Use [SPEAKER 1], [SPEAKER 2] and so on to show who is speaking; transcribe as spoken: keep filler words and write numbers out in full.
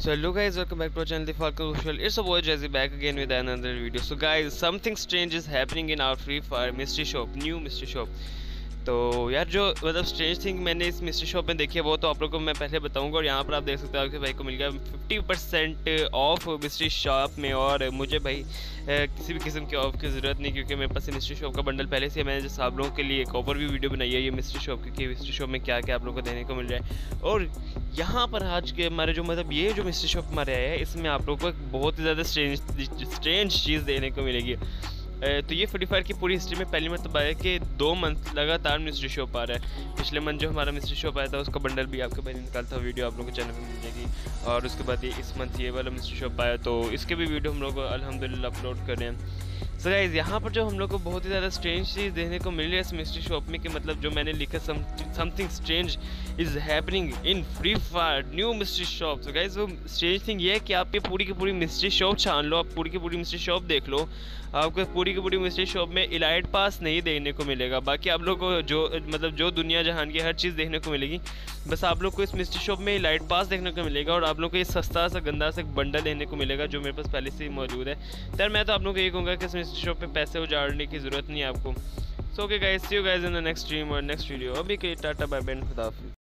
[SPEAKER 1] So hello guys, welcome back to our channel The Falcon Official. It's a boy Jazzy back again with another video. So guys, something strange is happening in our Free Fire mystery shop, new mystery shop. तो यार जो मतलब strange thing मैंने इस mystery shop में देखी है वो तो आप लोगों को मैं पहले बताऊंगा। और यहाँ पर आप देख सकते हो कि भाई को मिल गया fifty percent off mystery shop में। और मुझे भाई किसी भी किस्म के ऑफ की ज़रूरत नहीं, क्योंकि मेरे पास मिस्ट्री शॉप का बंडल पहले से मैंने जैसे आप लोगों के लिए एक ओवर भी वीडियो बनाई है ये मिस्ट्री शॉप की, मिस्ट्री शॉप में क्या क्या आप लोगों को देने को मिल रहा है। और यहाँ पर आज के हमारे जो मतलब ये जो मिस्ट्री शॉप हमारे आया है इसमें आप लोगों को एक बहुत ही ज़्यादा स्ट्रेंज स्ट्रेंज चीज़ देने को मिलेगी। तो ये फ्री फायर की पूरी हिस्ट्री में पहली मतलब आया कि दो मंथ लगातार मिस्ट्री शॉप आ रहा है। पिछले मंथ जो हमारा मिस्ट्री शॉप आया था उसका बंडल भी आपके भाई निकालता हुआ वीडियो आप लोगों को चैनल पर मिल जाएगी। और उसके बाद ये इस मंथ ये वाला मिस्ट्री शॉप आया तो इसके भी वीडियो हम लोग अल्हम्दुलिल्लाह अपलोड कर रहे हैं। सो गाइस, यहाँ पर जो हम लोग को बहुत ही ज़्यादा स्ट्रेंज चीज़ देखने को मिल रही है इस मिस्ट्री शॉप में कि मतलब जो मैंने लिखा something strange is happening in Free Fire new mystery shop. So guys, वो स्ट्रेंज थिंग ये है कि आप ये पूरी की पूरी मिस्ट्री शॉप छान लो, आप पूरी की पूरी मिस्ट्री शॉप देख लो, आपको पूरी की पूरी मिस्ट्री शॉप में इलाइट पास नहीं देखने को मिलेगा। बाकी आप लोग को जो मतलब जो दुनिया जहान की हर चीज़ देखने को मिलेगी, बस आप लोग को इस मिस्ट्री शॉप में इलाइट पास देखने को मिलेगा। और आप लोग को ये सस्ता सा गंदा सा बंडल लेने को मिलेगा जो मेरे पास पहले से ही मौजूद है। तर मैं तो आप लोग को ये कहूँगा कि इस मिस्ट्री शॉप पे पैसे उजाड़ने की ज़रूरत नहीं है आपको। So okay guys, see you guys in the next stream और नेक्स्ट वीडियो। अभी के टाटा बाय बाय, खुदा हाफिज़।